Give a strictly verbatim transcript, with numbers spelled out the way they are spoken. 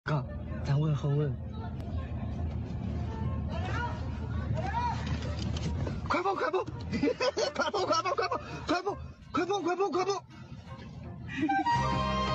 哥，咱问后问。快跑快跑！快跑快跑快跑快跑快跑快跑快跑！